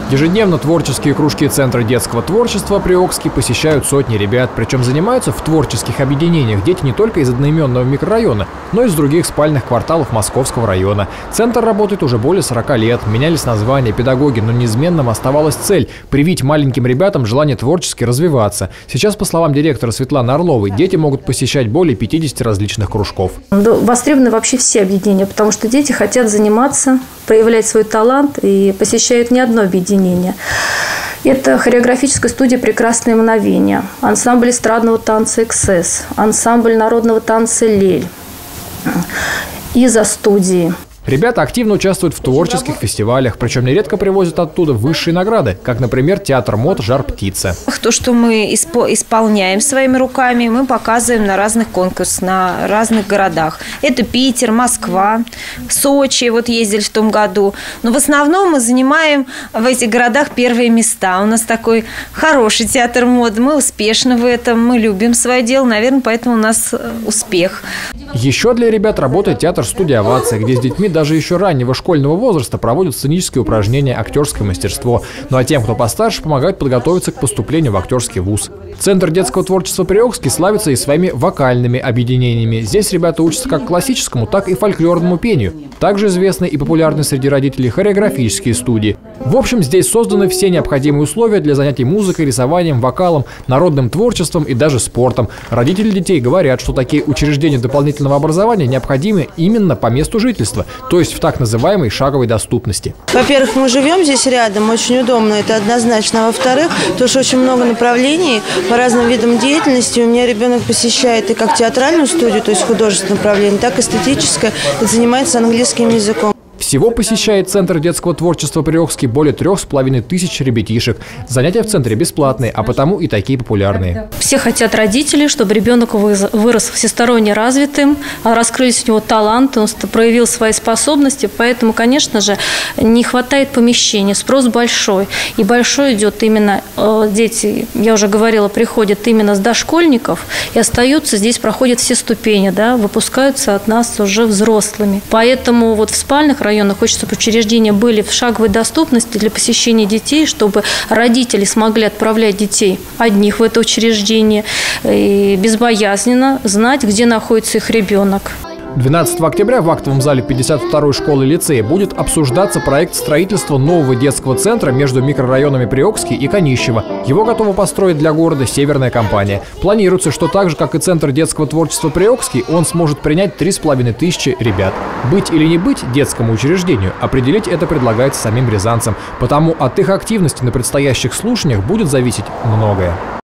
Ежедневно творческие кружки Центра детского творчества Приокский посещают сотни ребят. Причем занимаются в творческих объединениях дети не только из одноименного микрорайона, но и из других спальных кварталов Московского района. Центр работает уже более 40 лет. Менялись названия, педагоги, но неизменным оставалась цель – привить маленьким ребятам желание творчески развиваться. Сейчас, по словам директора Светланы Орловой, дети могут посещать более 50 различных кружков. Востребованы вообще все объединения, потому что дети хотят заниматься, проявлять свой талант и посещают не одно объединение. Это хореографическая студия «Прекрасные мгновения», ансамбль эстрадного танца «Эксцесс», ансамбль народного танца «Лель», изо-студии. Ребята активно участвуют в творческих фестивалях, причем нередко привозят оттуда высшие награды, как, например, театр мод «Жар-птица». То, что мы исполняем своими руками, мы показываем на разных конкурсах, на разных городах. Это Питер, Москва, Сочи, вот ездили в том году. Но в основном мы занимаем в этих городах первые места. У нас такой хороший театр мод, мы успешны в этом, мы любим свое дело, наверное, поэтому у нас успех. Еще для ребят работает театр-студия «Овация», где с детьми даже еще раннего школьного возраста проводят сценические упражнения, актерское мастерство. Ну а тем, кто постарше, помогают подготовиться к поступлению в актерский вуз. Центр детского творчества Приокский славится и своими вокальными объединениями. Здесь ребята учатся как классическому, так и фольклорному пению. Также известны и популярны среди родителей хореографические студии. В общем, здесь созданы все необходимые условия для занятий музыкой, рисованием, вокалом, народным творчеством и даже спортом. Родители детей говорят, что такие учреждения дополнительного образования необходимы именно по месту жительства, то есть в так называемой шаговой доступности. Во-первых, мы живем здесь рядом, очень удобно, это однозначно. Во-вторых, то, что очень много направлений по разным видам деятельности. У меня ребенок посещает и как театральную студию, то есть художественное направление, так и эстетическое, и занимается английским языком. Всего посещает Центр детского творчества Приокский более 3500 ребятишек. Занятия в центре бесплатные, а потому и такие популярные. Все хотят родители, чтобы ребенок вырос всесторонне развитым, раскрылись у него таланты, он проявил свои способности. Поэтому, конечно же, не хватает помещения, спрос большой. И большой идет именно дети, я уже говорила, приходят именно с дошкольников и остаются здесь, проходят все ступени, да, выпускаются от нас уже взрослыми. Поэтому вот в спальных районах хочется, чтобы учреждения были в шаговой доступности для посещения детей, чтобы родители смогли отправлять детей одних в это учреждение и безбоязненно знать, где находится их ребенок. 12 октября в актовом зале 52-й школы-лицея будет обсуждаться проект строительства нового детского центра между микрорайонами Приокский и Конищево. Его готова построить для города «Северная компания». Планируется, что так же, как и Центр детского творчества Приокский, он сможет принять 3500 ребят. Быть или не быть детскому учреждению, определить это предлагается самим рязанцам. Потому от их активности на предстоящих слушаниях будет зависеть многое.